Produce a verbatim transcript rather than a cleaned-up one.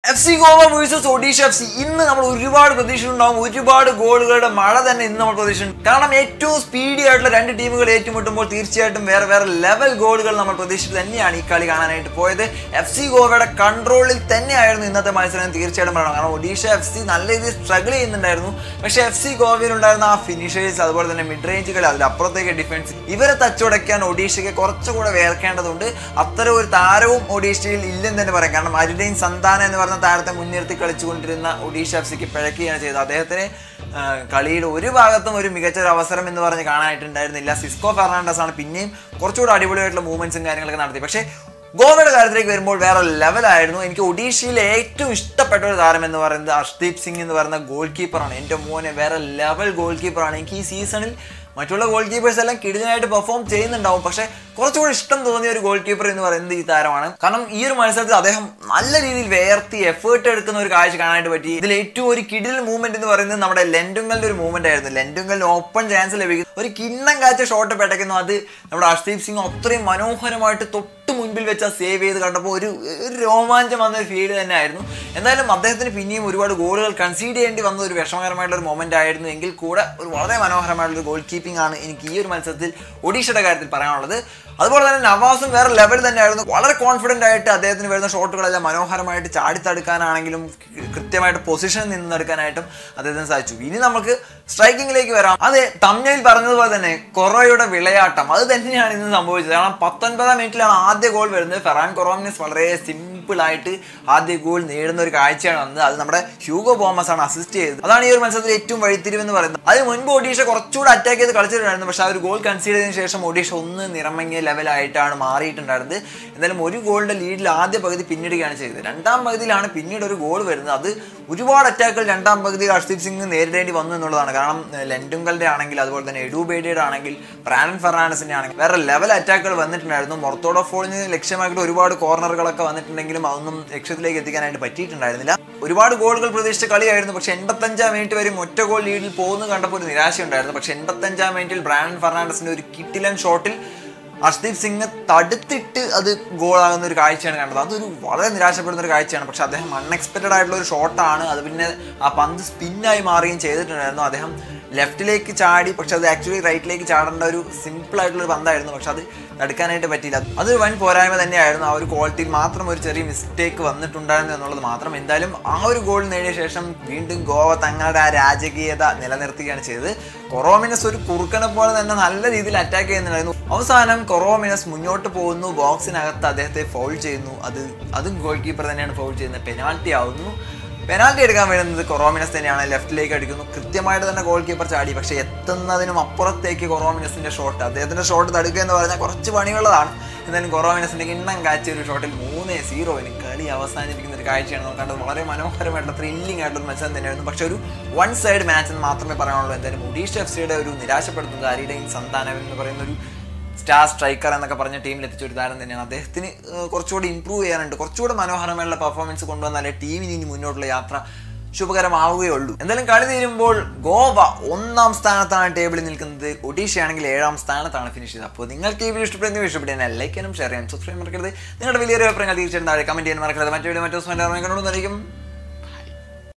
F C Goa versus Odisha F C. ഇന്ന് നമ്മൾ ഒരുപാട് പ്രതീക്ഷയുണ്ടാവും, ഒരുപാട് ഗോളുകളുടെ മഴ തന്നെ ഇന്ന് നമ്മൾ പ്രതീക്ഷിക്കുന്നു. കാരണം ഏറ്റവും സ്പീഡി ആയിട്ടുള്ള രണ്ട് ടീമുകൾ ഏറ്റുമുട്ടുമ്പോൾ തീർച്ചയായിട്ടും വേറെ വേറെ ലെവൽ ഗോളുകൾ നമ്മൾ പ്രതീക്ഷിച്ചിട്ട് തന്നെയാണ് ഈ കളി കാണാനായിട്ട് പോയത്. എഫ് സി ഗോവയുടെ കൺട്രോളിൽ തന്നെയായിരുന്നു ഇന്നത്തെ മത്സരം തീർച്ചയായിട്ടും പറയണം. കാരണം ഒഡീഷ എഫ് സി നല്ല രീതിയിൽ സ്ട്രഗിൾ ചെയ്യുന്നുണ്ടായിരുന്നു. പക്ഷേ എഫ് സി ഗോവയിലുണ്ടായിരുന്ന ആ ഫിനിഷേഴ്സ്, അതുപോലെ തന്നെ മിഡ് റേഞ്ചുകൾ, അതിലപ്പുറത്തേക്ക് ഡിഫൻസ്, ഇവരെ തച്ചുടയ്ക്കാൻ ഒഡീഷയ്ക്ക് കുറച്ചുകൂടെ വേർക്കേണ്ടതുണ്ട്. അത്തരം ഒരു താരവും ഒഡീഷയിൽ ഇല്ലെന്ന് തന്നെ പറയാം. കാരണം അരുഡൈൻ സന്താന എന്ന് പറഞ്ഞ താരത്തെ മുൻനിർത്തി കളിച്ചുകൊണ്ടിരുന്ന ഒഡീഷ എഫ് സിക്ക് പിഴക്കുകയാണ് ചെയ്തത്. അദ്ദേഹത്തിന് കളിയുടെ ഒരു ഭാഗത്തും ഒരു മികച്ച ഒരു അവസരം എന്ന് പറഞ്ഞ് കാണാനായിട്ടുണ്ടായിരുന്നില്ല. സിസ്കോ ഫെർണാണ്ടസ് ആണ് പിന്നെയും കുറച്ചുകൂടെ അടിപൊളിയായിട്ടുള്ള മൂവ്മെന്റ്സും കാര്യങ്ങളൊക്കെ നടത്തി. പക്ഷേ ഗോവയുടെ കാര്യത്തിലേക്ക് വരുമ്പോൾ വേറെ ലെവലായിരുന്നു. എനിക്ക് ഒഡീഷയിലെ ഏറ്റവും ഇഷ്ടപ്പെട്ട ഒരു താരം എന്ന് പറയുന്നത് അർഷ്ദീപ് സിംഗ് എന്ന് പറയുന്ന ഗോൾ കീപ്പറാണ്. എൻ്റെ മോനെ വേറെ ലെവൽ ഗോൾ കീപ്പറാണ്. എനിക്ക് ഈ സീസണിൽ മറ്റുള്ള ഗോൾ കീപ്പേഴ്സ് എല്ലാം കിടിലനായിട്ട് പെർഫോം ചെയ്യുന്നുണ്ടാവും, പക്ഷേ കുറച്ചുകൂടി ഇഷ്ടം തോന്നിയ ഒരു ഗോൾ കീപ്പർ എന്ന് പറയുന്നത് ഈ താരമാണ്. കാരണം ഈ ഒരു മത്സരത്തിൽ അദ്ദേഹം നല്ല രീതിയിൽ വേർത്തി എഫേർട്ട് എടുക്കുന്ന ഒരു കാഴ്ച കാണാനായിട്ട് പറ്റി. ഇതിൽ ഏറ്റവും ഒരു കിടിൽ മൂവ്മെന്റ് എന്ന് പറയുന്നത് നമ്മുടെ ലെൻഡുങ്കലിന്റെ ഒരു മൂവ്മെന്റ് ആയിരുന്നു. ലെൻഡുങ്കലിന് ഓപ്പൺ ചാൻസ് ലഭിക്കുന്നു, ഒരു കിണ്ണം കാഴ്ച ഷോട്ട് പെട്ടയ്ക്കുന്നു. അത് നമ്മുടെ അർഷ്ദീപ് സിംഗ് അത്രയും മനോഹരമായിട്ട് തൊട്ട് മുൻപിൽ വെച്ച് സേവ് ചെയ്ത് കണ്ടപ്പോൾ ഒരു ഒരു രോമാഞ്ചം വന്ന ഒരു ഫീൽ തന്നെ ആയിരുന്നു. എന്തായാലും അദ്ദേഹത്തിന് പിന്നെയും ഒരുപാട് ഗോളുകൾ കൺസീഡ് ചെയ്യേണ്ടി വന്ന ഒരു വിഷമകരമായിട്ടുള്ള ഒരു മൊമെന്റ് ആയിരുന്നു. എങ്കിൽ കൂടെ ഒരു വളരെ മനോഹരമായിട്ടുള്ള ഗോൾ കീപ്പിംഗ് ആണ് എനിക്ക് ഈ ഒരു മത്സരത്തിൽ ഒഡീഷയുടെ കാര്യത്തിൽ പറയാനുള്ളത്. അതുപോലെ തന്നെ നവാസും വേറെ ലെവൽ തന്നെയായിരുന്നു. വളരെ കോൺഫിഡൻ്റ് ആയിട്ട് അദ്ദേഹത്തിന് വരുന്ന ഷോട്ടുകളെല്ലാം മനോഹരമായിട്ട് ചാടിത്തടുക്കാനാണെങ്കിലും കൃത്യമായിട്ട് പൊസിഷനിൽ നിന്നെടുക്കാനായിട്ടും അദ്ദേഹത്തിന് സാധിച്ചു. ഇനി നമുക്ക് സ്ട്രൈക്കിങ്ങിലേക്ക് വരാം. അതെ, തമ്മിൽ പറഞ്ഞതുപോലെ തന്നെ കൊറോയുടെ വിളയാട്ടം അത് തന്നെയാണ് ഇന്ന് സംഭവിച്ചത്. കാരണം പത്തൊൻപതാം മിനിറ്റിലാണ് ആദ്യ ഗോൾ വരുന്നത്. ഫെറാൻ കൊറോമിനസ് വളരെ സിമ്പിൾ ആയിട്ട് ആദ്യ ഗോൾ നേടുന്ന ഒരു കാഴ്ചയാണ് വന്നത്. അത് നമ്മുടെ ഹ്യൂഗോ ബോമസ് ആണ് അസിസ്റ്റ് ചെയ്തത്. അതാണ് ഈ ഒരു മത്സരത്തിൽ ഏറ്റവും വഴിത്തിരിവെന്ന് പറയുന്നത്. അതിന് മുൻപ് ഒഡീഷ കുറച്ചുകൂടെ അറ്റാക്ക് ചെയ്ത് കളിച്ചിട്ടുണ്ടായിരുന്നു. പക്ഷേ ആ ഒരു ഗോൾ കൺസീഡ് ചെയ്തതിനു ശേഷം ഒഡീഷ ഒന്ന് നിറമങ്ങിയ ലെവലായിട്ടാണ് മാറിയിട്ടുണ്ടായിരുന്നത്. എന്തായാലും ഒരു ഗോളിന്റെ ലീഡിൽ ആദ്യ പകുതി പിന്നിടുകയാണ് ചെയ്തത്. രണ്ടാം പകുതിയിലാണ് പിന്നീട് ഒരു ഗോൾ വരുന്നത്. അത് ഒരുപാട് അറ്റാക്കുകൾ രണ്ടാം പകുതിയിൽ അർഷ്ദീപ് സിംഗ് നേരിടേണ്ടി വന്നു എന്നുള്ളതാണ്. കാരണം ലെൻഡുങ്കലിന്റെ ആണെങ്കിൽ, അതുപോലെ തന്നെ എഡുബേഡിയുടെ ആണെങ്കിൽ, ബ്രാൻഡൻ ഫെർണാണ്ടസിന്റെ ആണെങ്കിൽ വേറെ ലെവൽ അറ്റാക്കുകൾ വന്നിട്ടുണ്ടായിരുന്നു. മൊർത്തോഡോ ഫോളിന് ലക്ഷ്യമാക്കിയിട്ട് ഒരുപാട് കോർണറുകളൊക്കെ വന്നിട്ടുണ്ടെങ്കിലും അതൊന്നും ലക്ഷ്യത്തിലേക്ക് എത്തിക്കാനായിട്ട് പറ്റിയിട്ടുണ്ടായിരുന്നില്ല. ഒരുപാട് ഗോളുകൾ പ്രതീക്ഷിച്ച കളിയായിരുന്നു. പക്ഷെ എൺപത്തഞ്ചാം മിനിറ്റ് വരെ ഒറ്റ ഗോൾ ലീഡിൽ പോകുന്നു കണ്ടപ്പോൾ ഒരു നിരാശയുണ്ടായിരുന്നു. പക്ഷെ എൺപത്തഞ്ചാം മിനിറ്റിൽ ബ്രാൻഡൻ ഫെർണാണ്ടസിന്റെ ഒരു കിട്ടിലൻ ഷോട്ടിൽ അർഷ്ദീപ് സിംഗ് തടുത്തിട്ട് അത് ഗോളാകുന്ന ഒരു കാഴ്ചയാണ് കണ്ടത്. അതൊരു വളരെ നിരാശപ്പെടുന്ന ഒരു കാഴ്ചയാണ്. പക്ഷെ അദ്ദേഹം അൺഎക്സ്പെക്റ്റഡ് ആയിട്ടുള്ള ഒരു ഷോട്ടാണ്. അത് പിന്നെ ആ പന്ത് സ്പിന്നായി മാറുകയും ചെയ്തിട്ടുണ്ടായിരുന്നു. അദ്ദേഹം ലെഫ്റ്റിലേക്ക് ചാടി, പക്ഷെ അത് ആക്ച്വലി റൈറ്റിലേക്ക് ചാടേണ്ട ഒരു സിമ്പിൾ ആയിട്ടുള്ളൊരു പന്തായിരുന്നു. പക്ഷെ അത് തടുക്കാനായിട്ട് പറ്റിയില്ല. അതൊരു വൻ പോരായ്മ തന്നെയായിരുന്നു. ആ ഒരു ക്വാളിറ്റിയിൽ മാത്രം ഒരു ചെറിയ മിസ്റ്റേക്ക് വന്നിട്ടുണ്ടായിരുന്നു എന്നുള്ളത് മാത്രം. എന്തായാലും ആ ഒരു ഗോൾ നേടിയ ശേഷം വീണ്ടും ഗോവ തങ്ങളുടെ ആ രാജകീയത നിലനിർത്തുകയാണ് ചെയ്തത്. കൊറോമിനസ് ഒരു കുറുക്കനെ പോലെ തന്നെ നല്ല രീതിയിൽ അറ്റാക്ക് ചെയ്യുന്നുണ്ടായിരുന്നു. അവസാനം കൊറോമിനസ് മുന്നോട്ട് പോകുന്നു, ബോക്സിനകത്ത് അദ്ദേഹത്തെ ഫൗൾ ചെയ്യുന്നു. അത് അതും ഗോൾ കീപ്പർ തന്നെയാണ് ഫൗൾ ചെയ്യുന്നത്. പെനാൽറ്റി ആവുന്നു. പെനാൽറ്റി എടുക്കാൻ വരുന്നത് കൊറോമിനസ് തന്നെയാണ്. ലെഫ്റ്റിലേക്ക് അടിക്കുന്നു. കൃത്യമായിട്ട് തന്നെ ഗോൾ കീപ്പർ ചാടി. പക്ഷെ എത്തുന്നതിനും അപ്പുറത്തേക്ക് കൊറോമിനസിന്റെ ഷോട്ട്, അദ്ദേഹത്തിന്റെ ഷോട്ട് തടുക്കുക എന്ന് പറഞ്ഞാൽ കുറച്ച് പണിയുള്ളതാണ്. എന്നാലും കൊറോമിനസിന്റെ കിണ്ണം കാഴ്ച ഒരു ഷോട്ടിൽ മൂന്ന് സീറോയിന് കളി അവസാനിപ്പിക്കുന്ന ഒരു കാഴ്ചയാണ് നമുക്ക് കണ്ടത്. വളരെ മനോഹരമായിട്ടുള്ള ത്രില്ലിംഗ് ആയിട്ടുള്ള മത്സരം തന്നെയായിരുന്നു. പക്ഷെ ഒരു വൺ സൈഡ് മാച്ച് എന്ന് മാത്രമേ പറയാനുള്ളൂ. എന്തായാലും ഒഡീഷ എഫ് സിയുടെ ഒരു നിരാശപ്പെടുത്തുന്നത് അരുഡൈൻ സന്താന എന്ന് പറയുന്ന ഒരു സ്റ്റാർ സ്ട്രൈക്കർ എന്നൊക്കെ പറഞ്ഞ ടീമിൽ എത്തിച്ച ഒരു താരം തന്നെയാണ്. അദ്ദേഹത്തിന് കുറച്ചുകൂടി ഇമ്പ്രൂവ് ചെയ്യാനുണ്ട്. കുറച്ചുകൂടെ മനോഹരമായുള്ള പെർഫോമൻസ് കൊണ്ടുവന്നാലേ ടീമിന് ഇനി മുന്നോട്ടുള്ള യാത്ര ശുഭകരമാവുകയുള്ളൂ. എന്തായാലും കളി തീരുമ്പോൾ ഗോവ ഒന്നാം സ്ഥാനത്താണ് ടേബിളിൽ നിൽക്കുന്നത്. ഒഡീഷയാണെങ്കിൽ ഏഴാം സ്ഥാനത്താണ് ഫിനിഷ് ചെയ്തത്. അപ്പോൾ നിങ്ങൾക്ക് ഈ വീഡിയോ ഇഷ്ടപ്പെടുന്ന ഇഷ്ടപ്പെടുന്ന ലൈക്ക് ചെയ്യാനും ഷെയർ ചെയ്യാനും സബ്സ്ക്രൈബ് മറക്കരുത്. നിങ്ങളുടെ വലിയൊരു അഭിപ്രായങ്ങൾ തീർച്ചയായിട്ടും താഴെ കമന്റ് ചെയ്യാൻ മറക്കരുത്. മറ്റു വീഡിയോ മറ്റു കണ്ടുകൊണ്ടായിരിക്കും.